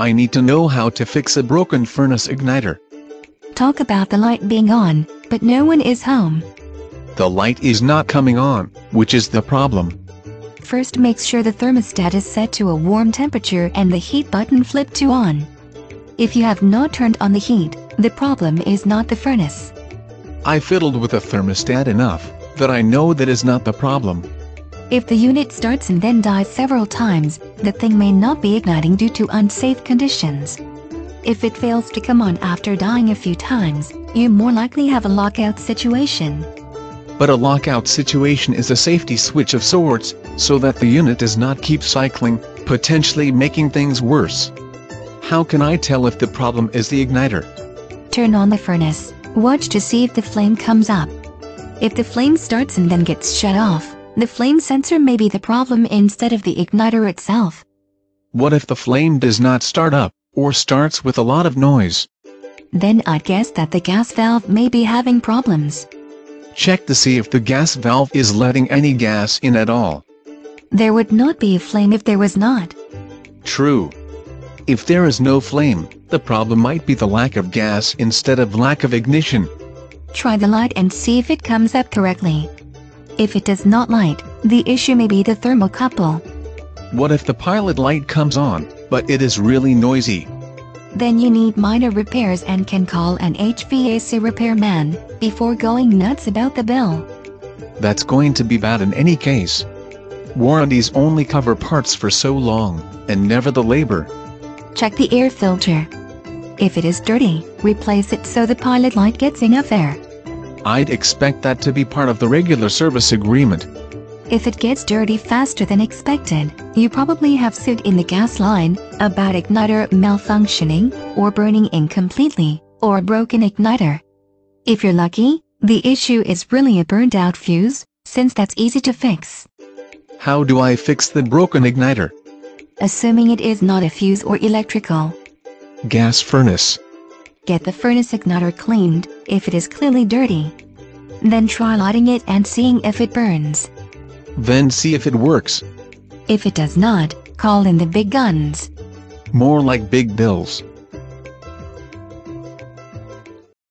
I need to know how to fix a broken furnace igniter. Talk about the light being on, but no one is home. The light is not coming on, which is the problem. First, make sure the thermostat is set to a warm temperature and the heat button flipped to on. If you have not turned on the heat, the problem is not the furnace. I fiddled with the thermostat enough that I know that is not the problem. If the unit starts and then dies several times, the thing may not be igniting due to unsafe conditions. If it fails to come on after dying a few times, you more likely have a lockout situation. But a lockout situation is a safety switch of sorts, so that the unit does not keep cycling, potentially making things worse. How can I tell if the problem is the igniter? Turn on the furnace. Watch to see if the flame comes up. If the flame starts and then gets shut off, the flame sensor may be the problem instead of the igniter itself. What if the flame does not start up, or starts with a lot of noise? Then I'd guess that the gas valve may be having problems. Check to see if the gas valve is letting any gas in at all. There would not be a flame if there was not. True. If there is no flame, the problem might be the lack of gas instead of lack of ignition. Try the light and see if it comes up correctly. If it does not light, the issue may be the thermocouple. What if the pilot light comes on, but it is really noisy? Then you need minor repairs and can call an HVAC repairman before going nuts about the bill. That's going to be bad in any case. Warranties only cover parts for so long, and never the labor. Check the air filter. If it is dirty, replace it so the pilot light gets enough air. I'd expect that to be part of the regular service agreement. If it gets dirty faster than expected, you probably have suit in the gas line about igniter malfunctioning, or burning incompletely, or a broken igniter. If you're lucky, the issue is really a burned out fuse, since that's easy to fix. How do I fix the broken igniter? Assuming it is not a fuse or electrical. Gas furnace. Get the furnace igniter cleaned, if it is clearly dirty. Then try lighting it and seeing if it burns. Then see if it works. If it does not, call in the big guns. More like big bills.